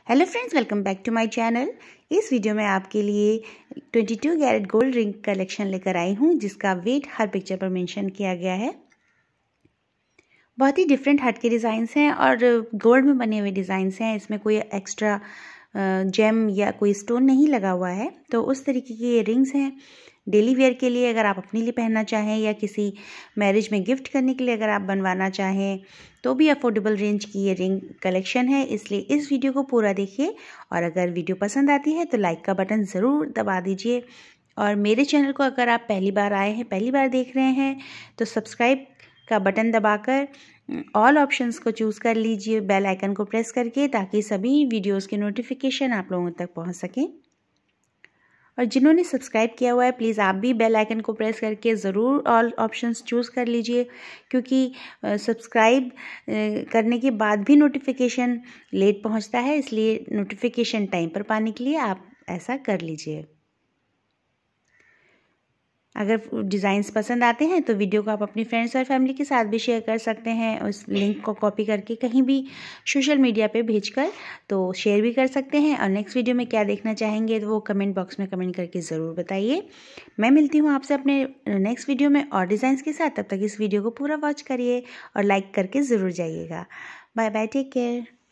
Hello friends, welcome back to my channel. इस video में आपके लिए 22 कैरेट गोल्ड रिंग कलेक्शन लेकर आई हूँ, जिसका वेट हर पिक्चर पर मेंशन किया गया है। बहुत ही डिफरेंट हट के डिज़ाइंस हैं और गोल्ड में बने हुए डिज़ाइंस हैं। इसमें कोई एक्स्ट्रा जेम या कोई स्टोन नहीं लगा हुआ है। तो उस तरीके की ये रिंग्स हैं डेली वेयर के लिए, अगर आप अपने लिए पहनना चाहें या किसी मैरिज में गिफ्ट करने के लिए अगर आप बनवाना चाहें तो भी अफोर्डेबल रेंज की ये रिंग कलेक्शन है। इसलिए इस वीडियो को पूरा देखिए और अगर वीडियो पसंद आती है तो लाइक का बटन ज़रूर दबा दीजिए। और मेरे चैनल को अगर आप पहली बार आए हैं, पहली बार देख रहे हैं, तो सब्सक्राइब का बटन दबाकर ऑल ऑप्शंस को चूज़ कर लीजिए, बेल आइकन को प्रेस करके, ताकि सभी वीडियोस के नोटिफिकेशन आप लोगों तक पहुंच सकें। और जिन्होंने सब्सक्राइब किया हुआ है प्लीज़ आप भी बेल आइकन को प्रेस करके ज़रूर ऑल ऑप्शंस चूज़ कर लीजिए, क्योंकि सब्सक्राइब करने के बाद भी नोटिफिकेशन लेट पहुंचता है। इसलिए नोटिफिकेशन टाइम पर पाने के लिए आप ऐसा कर लीजिए। अगर डिज़ाइंस पसंद आते हैं तो वीडियो को आप अपनी फ्रेंड्स और फैमिली के साथ भी शेयर कर सकते हैं। उस लिंक को कॉपी करके कहीं भी सोशल मीडिया पे भेजकर तो शेयर भी कर सकते हैं। और नेक्स्ट वीडियो में क्या देखना चाहेंगे तो वो कमेंट बॉक्स में कमेंट करके ज़रूर बताइए। मैं मिलती हूँ आपसे अपने नेक्स्ट वीडियो में और डिज़ाइंस के साथ। तब तक इस वीडियो को पूरा वॉच करिए और लाइक करके ज़रूर जाइएगा। Bye bye, take care.